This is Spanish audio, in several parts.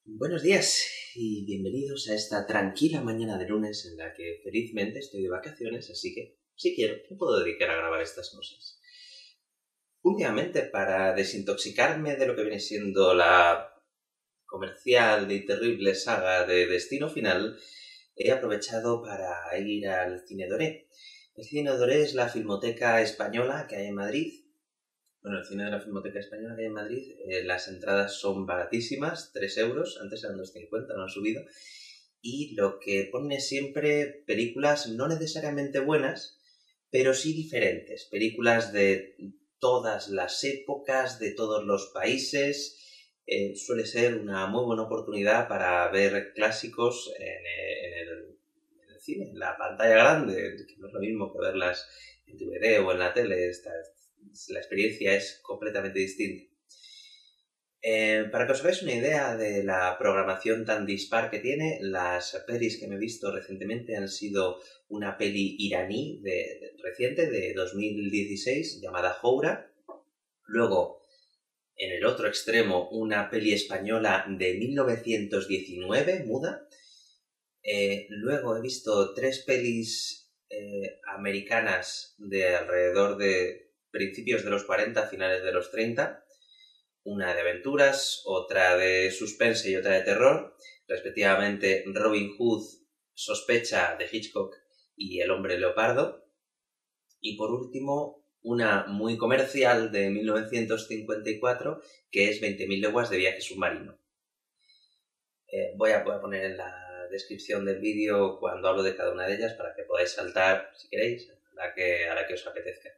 Buenos días y bienvenidos a esta tranquila mañana de lunes en la que felizmente estoy de vacaciones, así que, si quiero, me puedo dedicar a grabar estas cosas. Últimamente, para desintoxicarme de lo que viene siendo la comercial y terrible saga de Destino Final, he aprovechado para ir al Cine Doré. El Cine Doré es la filmoteca española que hay en Madrid. Bueno, el cine de la Filmoteca Española que hay en Madrid, las entradas son baratísimas, 3 euros, antes eran 2,50, no han subido, y lo que ponen es siempre películas no necesariamente buenas, pero sí diferentes, películas de todas las épocas, de todos los países. Suele ser una muy buena oportunidad para ver clásicos en el cine, en la pantalla grande, que no es lo mismo que verlas en DVD o en la tele. La experiencia es completamente distinta. Para que os hagáis una idea de la programación tan dispar que tiene, las pelis que me he visto recientemente han sido una peli iraní reciente de 2016 llamada Houra. Luego, en el otro extremo, una peli española de 1919, muda. Luego he visto 3 pelis americanas de alrededor de principios de los 40, finales de los 30, una de aventuras, otra de suspense y otra de terror, respectivamente Robin Hood, Sospecha de Hitchcock y El hombre leopardo, y por último una muy comercial de 1954 que es 20.000 leguas de viaje submarino. Voy a poner en la descripción del vídeo cuando hablo de cada una de ellas para que podáis saltar, si queréis, a la que os apetezca.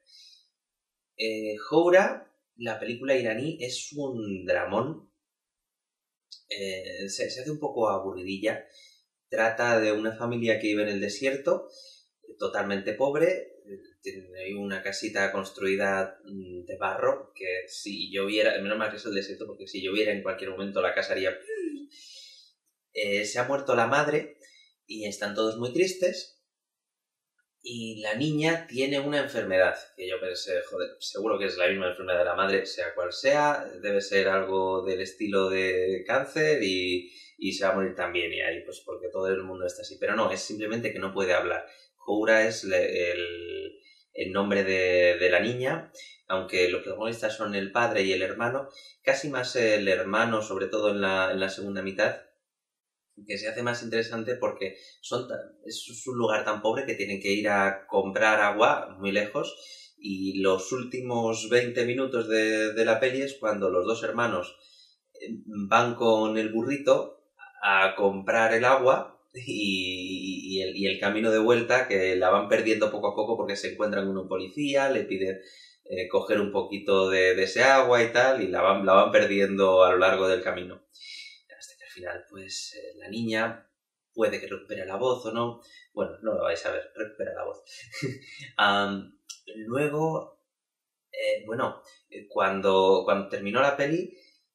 Houra, la película iraní, es un dramón. Se hace un poco aburridilla. Trata de una familia que vive en el desierto, totalmente pobre. Tiene una casita construida de barro que si lloviera, menos mal que es el desierto, porque si lloviera en cualquier momento la casa haría... se ha muerto la madre y están todos muy tristes. Y la niña tiene una enfermedad, que yo pensé, joder, seguro que es la misma enfermedad de la madre, sea cual sea, debe ser algo del estilo de cáncer y se va a morir también, y ahí, pues porque todo el mundo está así. Pero no, es simplemente que no puede hablar. Houra es el nombre de la niña, aunque los protagonistas son el padre y el hermano, casi más el hermano, sobre todo en la segunda mitad, que se hace más interesante porque es un lugar tan pobre que tienen que ir a comprar agua muy lejos, y los últimos 20 minutos de la peli es cuando los dos hermanos van con el burrito a comprar el agua y el camino de vuelta, que la van perdiendo poco a poco porque se encuentran con un policía, le piden coger un poquito de ese agua y tal, y la van perdiendo a lo largo del camino. Al final, pues la niña puede que recupere la voz o no. Bueno, no lo vais a ver, recupera la voz. Luego, cuando terminó la peli,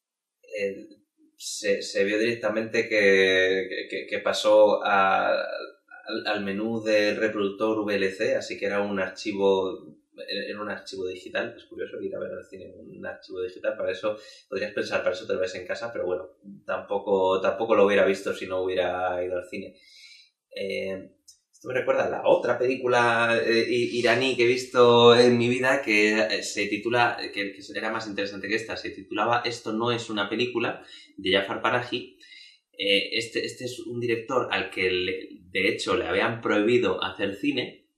se vio directamente que pasó al menú del reproductor VLC, así que era un archivo digital. Es curioso ir a ver al cine un archivo digital. Para eso podrías pensar, para eso te lo ves en casa, pero bueno, tampoco lo hubiera visto si no hubiera ido al cine. Esto me recuerda a la otra película iraní que he visto en mi vida, que se titula, que era más interesante que esta, se titulaba Esto no es una película, de Jafar Panahi. Este es un director al que de hecho le habían prohibido hacer cine,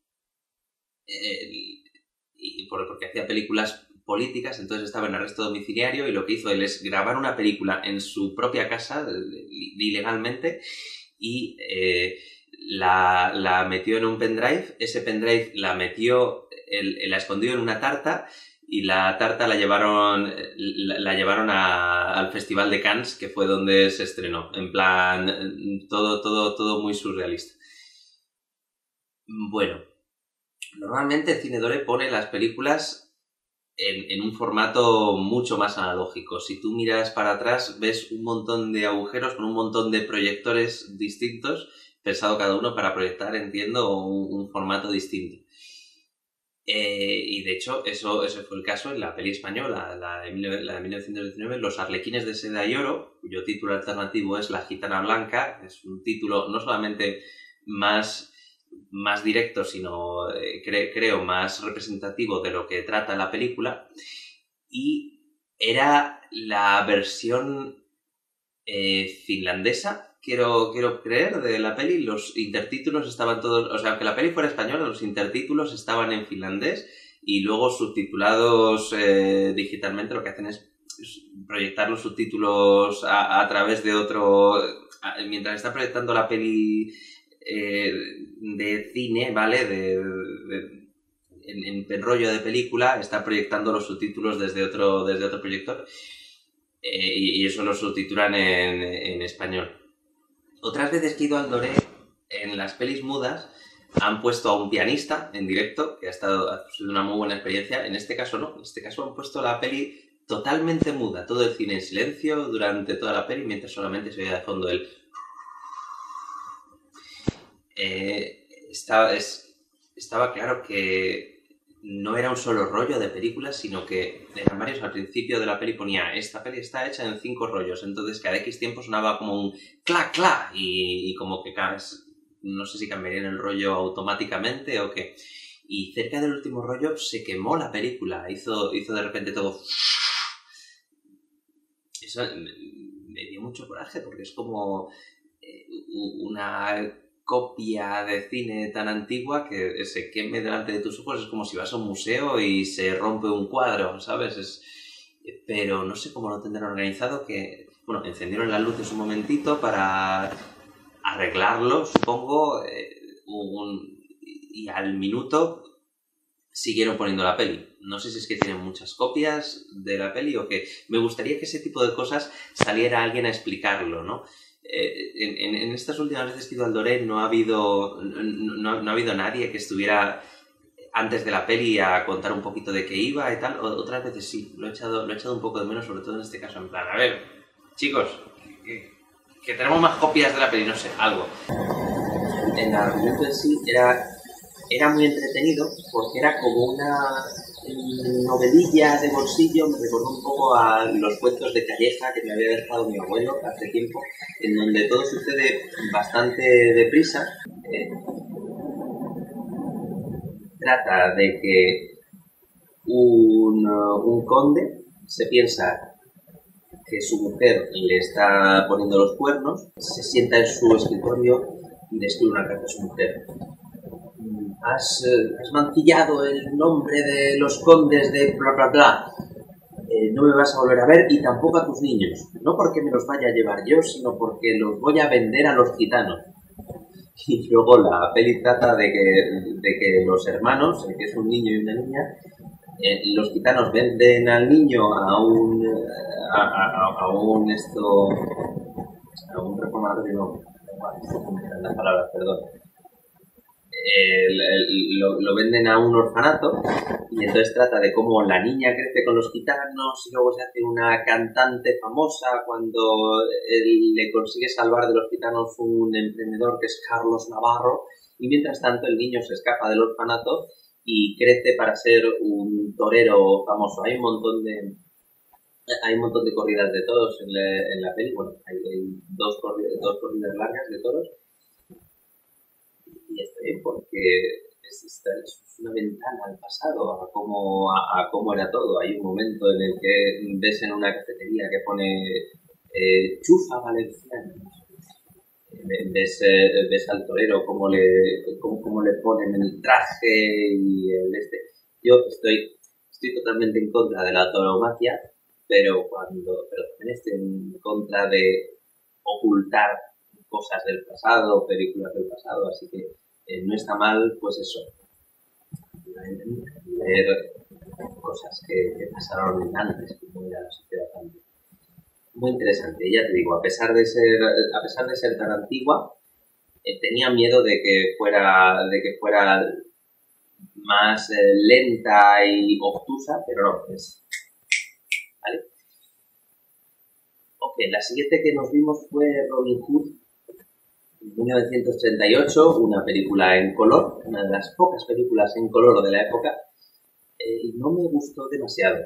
porque hacía películas políticas, entonces estaba en arresto domiciliario, y lo que hizo él es grabar una película en su propia casa, ilegalmente, y la metió en un pendrive. Ese pendrive la escondió en una tarta, y la tarta la llevaron al Festival de Cannes, que fue donde se estrenó. En plan, todo muy surrealista. Bueno, normalmente Cine Doré pone las películas en un formato mucho más analógico. Si tú miras para atrás, ves un montón de agujeros con un montón de proyectores distintos, pensado cada uno para proyectar, entiendo, un formato distinto. Y de hecho, ese fue el caso en la peli española, la de 1919, Los Arlequines de Seda y Oro, cuyo título alternativo es La Gitana Blanca. Es un título no solamente más directo, sino creo más representativo de lo que trata la película. Y era la versión finlandesa, quiero creer, de la peli. Los intertítulos estaban todos, o sea, aunque la peli fuera española, los intertítulos estaban en finlandés y luego subtitulados digitalmente. Lo que hacen es proyectar los subtítulos a través de otro, mientras está proyectando la peli de cine, ¿vale? En rollo de película, está proyectando los subtítulos desde otro proyector. Y eso lo subtitulan en español. Otras veces que he ido al Doré, en las pelis mudas, han puesto a un pianista en directo, que ha sido una muy buena experiencia. En este caso no, en este caso han puesto la peli totalmente muda, todo el cine en silencio durante toda la peli, mientras solamente se oía de fondo el... Estaba claro que no era un solo rollo de películas, sino que eran varios. Al principio de la peli ponía, esta peli está hecha en 5 rollos, entonces cada X tiempo sonaba como un clac, clac, y como que no sé si cambiarían el rollo automáticamente o qué. Y cerca del último rollo se quemó la película, hizo de repente todo... Eso me dio mucho coraje, porque es como una copia de cine tan antigua que se queme delante de tus ojos. Es como si vas a un museo y se rompe un cuadro, ¿sabes? Pero no sé cómo lo tendrán organizado, que, bueno, encendieron las luces un momentito para arreglarlo, supongo, y al minuto siguieron poniendo la peli. No sé si es que tienen muchas copias de la peli o que me gustaría que ese tipo de cosas saliera alguien a explicarlo, ¿no? En estas últimas veces que he ido al Doré no ha habido nadie que estuviera antes de la peli a contar un poquito de qué iba y tal. Otras veces sí, lo he echado un poco de menos, sobre todo en este caso, en plan, a ver, chicos, que tenemos más copias de la peli, no sé, algo. El argumento en sí era muy entretenido porque era como una novelilla de bolsillo. Me recordó un poco a los cuentos de Calleja que me había dejado mi abuelo hace tiempo, en donde todo sucede bastante deprisa. Trata de que un conde se piensa que su mujer le está poniendo los cuernos, se sienta en su escritorio y le escribe una carta a su mujer. Has mancillado el nombre de los condes de bla bla bla. No me vas a volver a ver, y tampoco a tus niños. No porque me los vaya a llevar yo, sino porque los voy a vender a los gitanos. Y luego la peli trata de que los hermanos, que es un niño y una niña, los gitanos venden al niño a un reformador, no, las palabras, perdón. Lo venden a un orfanato, y entonces trata de cómo la niña crece con los gitanos y luego se hace una cantante famosa cuando él le consigue salvar de los gitanos un emprendedor que es Carlos Navarro, y mientras tanto el niño se escapa del orfanato y crece para ser un torero famoso. Hay un montón de corridas de toros en la peli. Bueno, hay dos corridas largas de toros. Y está bien porque es una ventana al pasado, a cómo era todo. Hay un momento en el que ves en una cafetería que pone chufa valenciana. Ves al torero cómo le ponen el traje y el este. Yo estoy totalmente en contra de la tauromaquia, pero también estoy en contra de ocultar cosas del pasado, películas del pasado, así que no está mal, pues eso, leer cosas que pasaron antes, como era la sociedad antes. Muy interesante, ya te digo, a pesar de ser tan antigua, tenía miedo de que fuera más lenta y obtusa, pero no, es... ¿Vale? Ok, la siguiente que nos vimos fue Robin Hood, en 1938, una película en color, una de las pocas películas en color de la época, y no me gustó demasiado.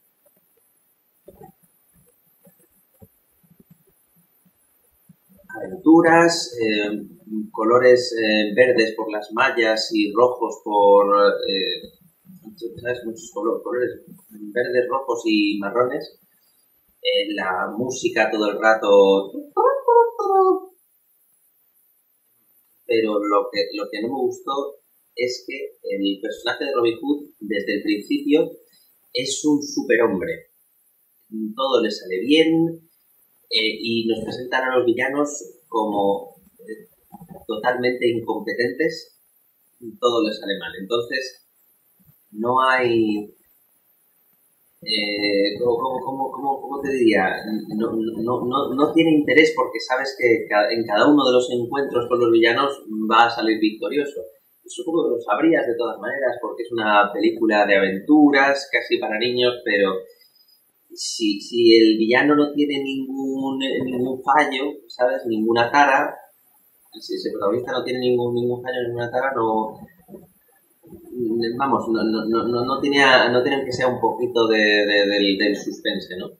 Aventuras, colores verdes por las mallas y rojos por... ¿sabes? Muchos colores verdes, rojos y marrones. La música todo el rato... Pero lo que no me gustó es que el personaje de Robin Hood, desde el principio, es un superhombre. Todo le sale bien y nos presentan a los villanos como totalmente incompetentes. Todo les sale mal. Entonces, no hay... ¿cómo te diría? No tiene interés porque sabes que en cada uno de los encuentros con los villanos va a salir victorioso. Supongo que lo sabrías de todas maneras porque es una película de aventuras, casi para niños, pero si el villano no tiene ningún fallo, ¿sabes? Ninguna tara, si ese protagonista no tiene ningún fallo, ninguna tara, no... Vamos, no tenía que ser un poquito del suspense, ¿no?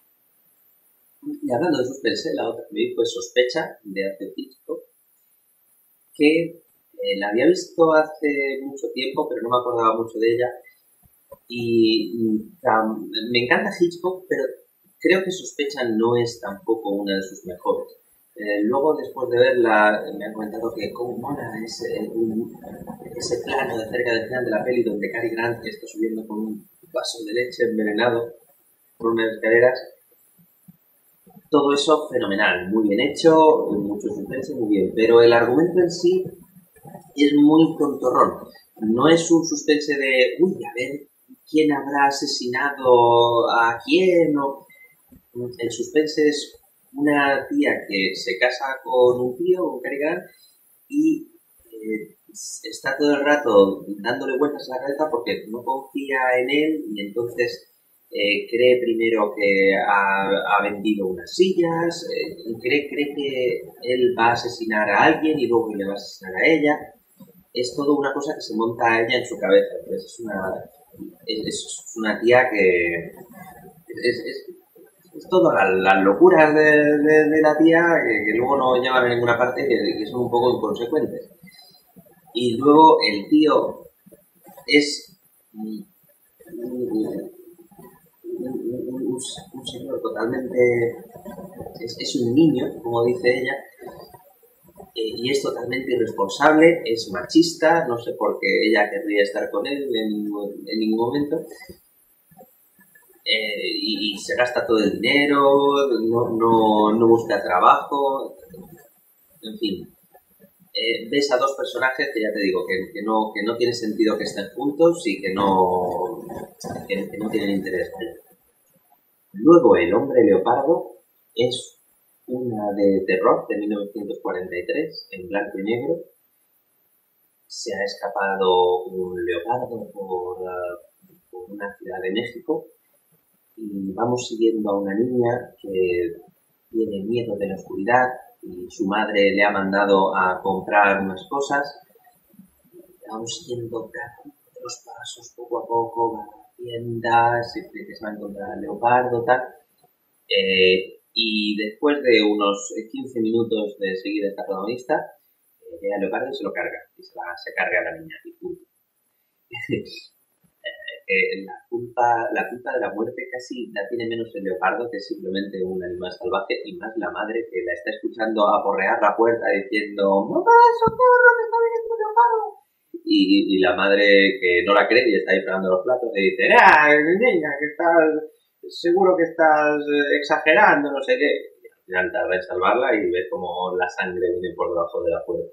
Y hablando de suspense, la otra que me dijo es Sospecha, de Alfred Hitchcock, que la había visto hace mucho tiempo, pero no me acordaba mucho de ella. Y me encanta Hitchcock, pero creo que Sospecha no es tampoco una de sus mejores. Luego, después de verla, me han comentado que cómo mola ese plano de cerca del final de la peli donde Cary Grant está subiendo con un vaso de leche envenenado por unas escaleras. Todo eso fenomenal, muy bien hecho, mucho suspense, muy bien. Pero el argumento en sí es muy tontorrón. No es un suspense de, uy, a ver, ¿quién habrá asesinado a quién? El suspense es una tía que se casa con un tío, con Cary Grant, y está todo el rato dándole vueltas a la cabeza porque no confía en él y entonces cree primero que ha vendido unas sillas, cree que él va a asesinar a alguien y luego le va a asesinar a ella. Es todo una cosa que se monta a ella en su cabeza. Entonces es una tía que es todas las locuras de la tía que luego no llevan a ninguna parte y que son un poco inconsecuentes. Y luego el tío es un señor totalmente... Es un niño, como dice ella, y es totalmente irresponsable, es machista, no sé por qué ella querría estar con él en ningún momento. Y se gasta todo el dinero, no busca trabajo, en fin. Ves a dos personajes que ya te digo que no tiene sentido que estén juntos y que no tienen interés. Luego El hombre leopardo es una de terror de 1943 en blanco y negro. Se ha escapado un leopardo por una ciudad de México y vamos siguiendo a una niña que tiene miedo de la oscuridad y su madre le ha mandado a comprar unas cosas. Vamos siguiendo cada uno de los pasos poco a poco, va a la tienda, se cree que se va a encontrar al leopardo, tal. Y después de unos 15 minutos de seguir a esta protagonista, llega el leopardo y se lo carga. Y se carga a la niña. Y punto. La culpa de la muerte casi la tiene menos el leopardo, que es simplemente un animal salvaje, y más la madre que la está escuchando aporrear la puerta diciendo ¡Mamá, socorro, que está viniendo un leopardo! Y la madre que no la cree y está ahí pegando los platos y dice ¡Ah, niña, que estás... seguro que estás exagerando, no sé qué! Y al final tarda en salvarla y ves como la sangre viene por debajo de la puerta.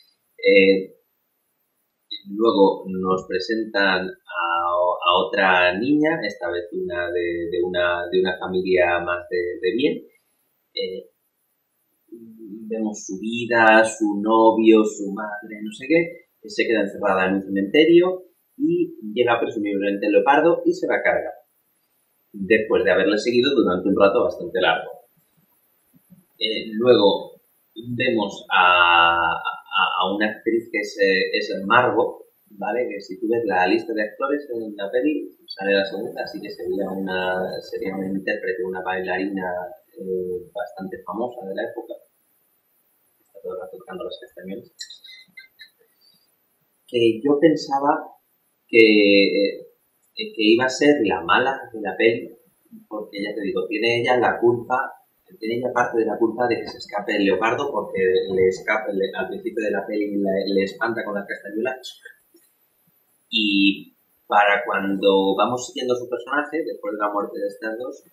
Luego nos presentan a otra niña, esta vez una de una familia más de bien. Vemos su vida, su novio, su madre, no sé qué. Se queda encerrada en un cementerio y llega presumiblemente el leopardo y se la carga. Después de haberle seguido durante un rato bastante largo. Luego vemos a una actriz que es Margot, ¿vale? Que si tú ves la lista de actores en la peli, sale la segunda, así que sería una intérprete, una bailarina bastante famosa de la época. Está todo el rato tocando los castañuelos. Que yo pensaba que iba a ser la mala de la peli, porque ya te digo, tiene ella parte de la culpa de que se escape el leopardo, porque al principio de la peli le espanta con las castañuelas. Y para cuando vamos siguiendo su personaje, después de la muerte de estas dos,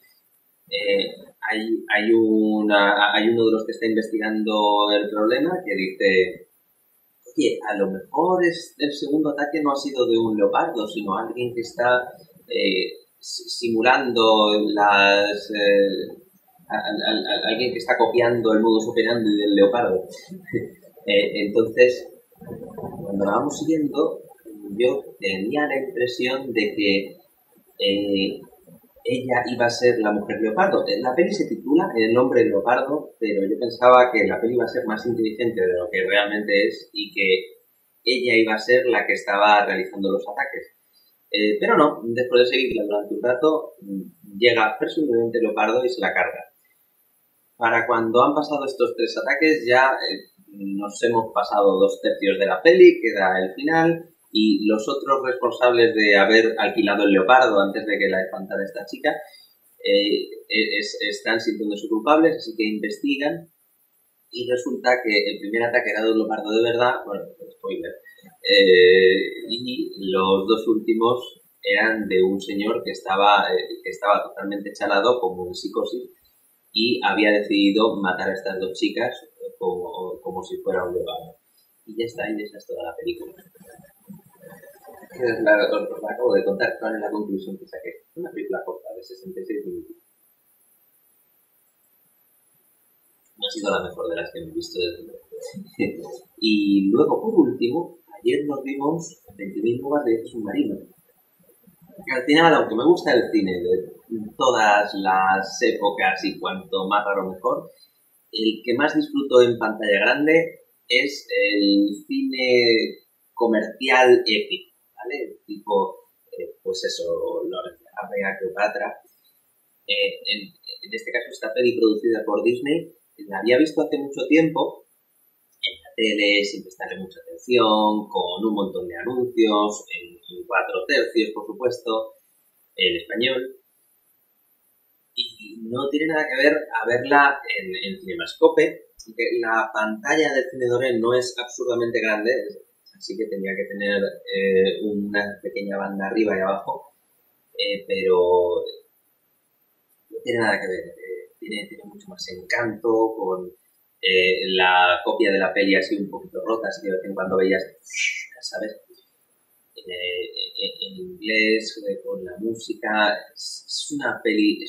hay uno de los que está investigando el problema que dice: oye, a lo mejor el segundo ataque no ha sido de un leopardo, sino alguien que está simulando alguien que está copiando el modus operandi del leopardo. Entonces, cuando la vamos siguiendo, yo tenía la impresión de que ella iba a ser la mujer leopardo. La peli se titula El hombre leopardo, pero yo pensaba que la peli iba a ser más inteligente de lo que realmente es y que ella iba a ser la que estaba realizando los ataques. Pero no, después de seguirla durante un rato, llega presumiblemente leopardo y se la carga. Para cuando han pasado estos 3 ataques ya nos hemos pasado 2/3 de la peli, queda el final, y los otros responsables de haber alquilado el leopardo antes de que la espantara esta chica están sintiéndose culpables, así que investigan, y resulta que el primer ataque era de un leopardo de verdad, bueno, spoiler, y los 2 últimos eran de un señor que estaba totalmente chalado, como en psicosis, y había decidido matar a estas 2 chicas como si fuera un leopardo. Y ya está, y esa es toda la película. Os la acabo de contar, cuál es la conclusión que saqué. Una película corta de 66 minutos. No ha sido la mejor de las que hemos visto desde luego. Y luego, por último, ayer nos vimos 20.000 lugares de viaje submarino. Al final, aunque me gusta el cine de todas las épocas y cuanto más raro mejor, el que más disfruto en pantalla grande es el cine comercial épico, ¿vale? Tipo, pues eso, Lawrence de Arabia, Cleopatra. En este caso, esta peli producida por Disney, la había visto hace mucho tiempo en la tele, sin prestarle mucha atención, con un montón de anuncios, en 4/3, por supuesto, en español. Y no tiene nada que ver a verla en Cinemascope, que la pantalla del Cine Doré no es absurdamente grande, así que tenía que tener una pequeña banda arriba y abajo, pero no tiene nada que ver, tiene mucho más encanto, con la copia de la peli así un poquito rota, así que de vez en cuando veías, ¿sabes? En inglés, con la música, es una peli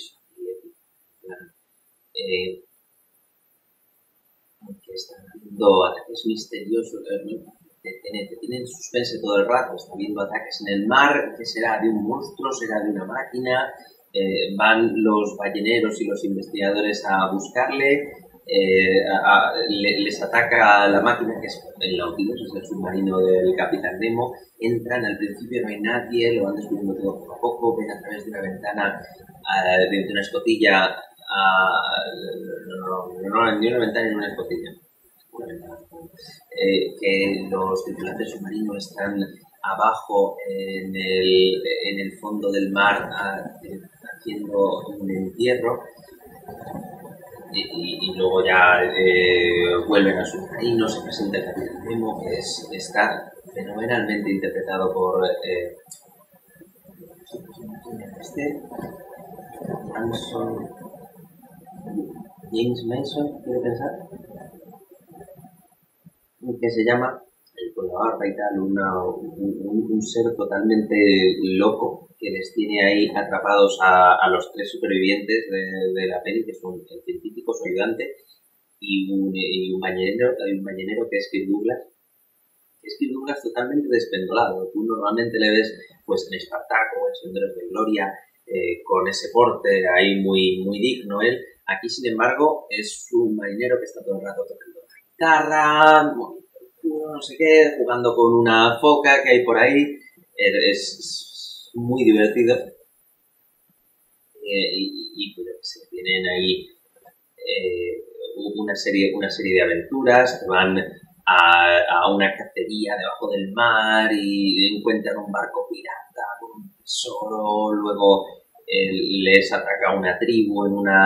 que están haciendo ataques misteriosos, te tienen suspense todo el rato, están viendo ataques en el mar, que será de un monstruo, será de una máquina, van los balleneros y los investigadores a buscarle, les ataca la máquina, que es el Nautilus, es el submarino del Capitán Nemo, entran, al principio no hay nadie, lo van descubriendo todo poco a poco, ven a través de una ventana, de una escotilla, no, ni una ventana ni una escotilla, una ventana, que los tripulantes submarinos están abajo en el fondo del mar haciendo un entierro, y luego ya vuelven a submarino, se presenta el Capitán Nemo, que está fenomenalmente interpretado por James Mason, quiero pensar, que se llama, con la barba y tal, un ser totalmente loco que les tiene ahí atrapados a los 3 supervivientes de la peli, que son el científico, su ayudante, y un ballenero que es Kirk Douglas. Es Kirk Douglas totalmente despendolado. Tú normalmente le ves pues en Espartaco, en Senderos de Gloria, con ese porte ahí muy, muy digno él. Aquí, sin embargo, es un marinero que está todo el rato tocando la guitarra, tiburón, no sé qué, jugando con una foca que hay por ahí. Es muy divertido. Y pues yo qué sé, tienen ahí una serie de aventuras que van a una cacería debajo del mar y encuentran un barco pirata con un tesoro, luego les ataca una tribu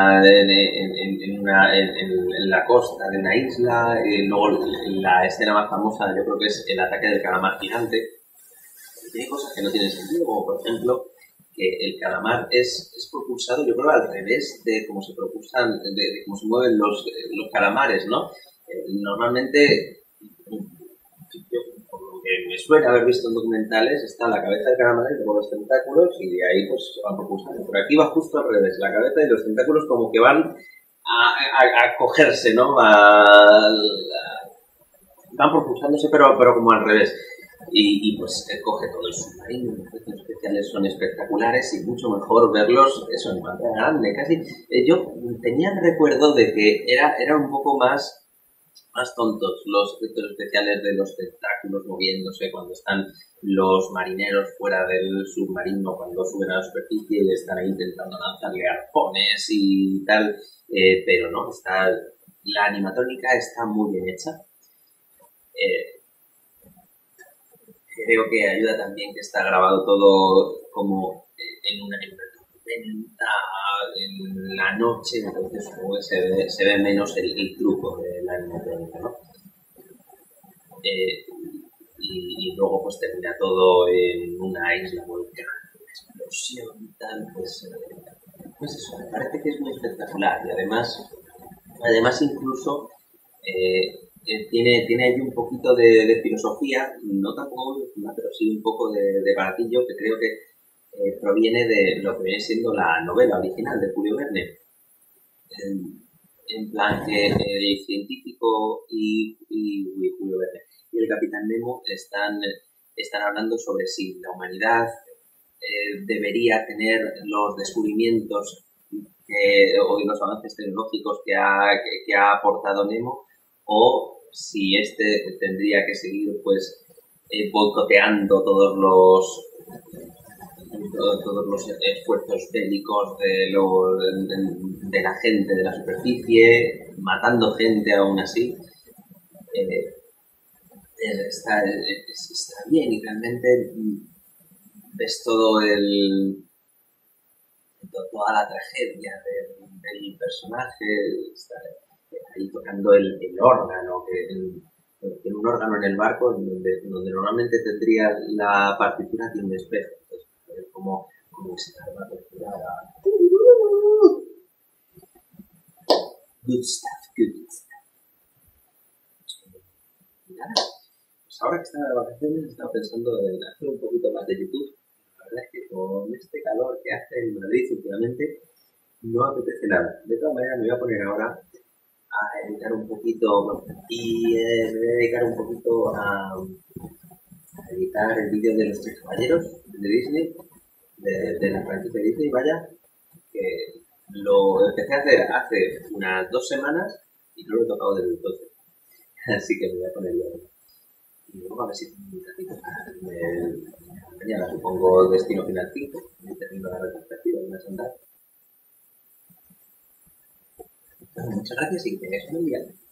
en la costa de una isla, luego la escena más famosa yo creo que es el ataque del calamar gigante. Tiene cosas que no tienen sentido, como por ejemplo que el calamar es propulsado, yo creo, al revés de cómo se propulsan, de cómo se mueven los calamares, ¿no? Normalmente, yo, por lo que me suena haber visto en documentales, está la cabeza del calamar y luego los tentáculos y de ahí pues se van propulsando. Pero aquí va justo al revés, la cabeza y los tentáculos como que van a cogerse, ¿no? Van propulsándose pero como al revés. Y pues coge todo el submarino, los efectos especiales son espectaculares y mucho mejor verlos eso en pantalla grande. Casi yo tenía el recuerdo de que era un poco más tontos los efectos especiales de los tentáculos moviéndose cuando están los marineros fuera del submarino, cuando suben a la superficie y están ahí intentando lanzarle arpones y tal, pero no, la animatrónica está muy bien hecha. Creo que ayuda también que está grabado todo como en una tormenta, en la noche, entonces como que se ve menos el truco de la animatrónica, ¿no? Y luego pues termina todo en una isla volcánica, una explosión y tal, pues eso, me parece que es muy espectacular y además incluso tiene allí un poquito de filosofía, no tampoco muy profunda, pero sí un poco de baratillo que creo que proviene de lo que viene siendo la novela original de Julio Verne. En plan que el científico y Julio Verne y el Capitán Nemo están hablando sobre si la humanidad debería tener los descubrimientos o los avances tecnológicos que ha aportado Nemo, o si este tendría que seguir pues boicoteando todos los esfuerzos bélicos de la gente de la superficie, matando gente aún así. Está bien y realmente ves toda la tragedia del personaje, está ahí tocando el órgano, tiene un órgano en el barco donde normalmente tendría la partitura de un espejo, entonces ver cómo se va a torturar good stuff. Y nada, pues ahora que estaba de vacaciones estaba pensando en hacer un poquito más de YouTube. La verdad es que con este calor que hace en Madrid últimamente no apetece nada. De todas maneras me voy a poner ahora a editar un poquito y me voy a dedicar un poquito a editar el vídeo de los Tres Caballeros de Disney, de la franquicia de Disney, vaya, que lo empecé a hacer hace unas 2 semanas y no lo he tocado desde entonces. Así que me voy a poner yo. Y luego a ver si tengo un ratito para mañana, supongo Destino Final 5, y termino la retrospectiva de una sentada. Muchas gracias y que tengáis un buen día.